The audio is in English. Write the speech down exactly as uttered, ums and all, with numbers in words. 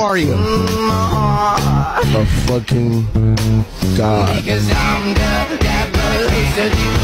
are you? A fucking god. Because I'm the devil.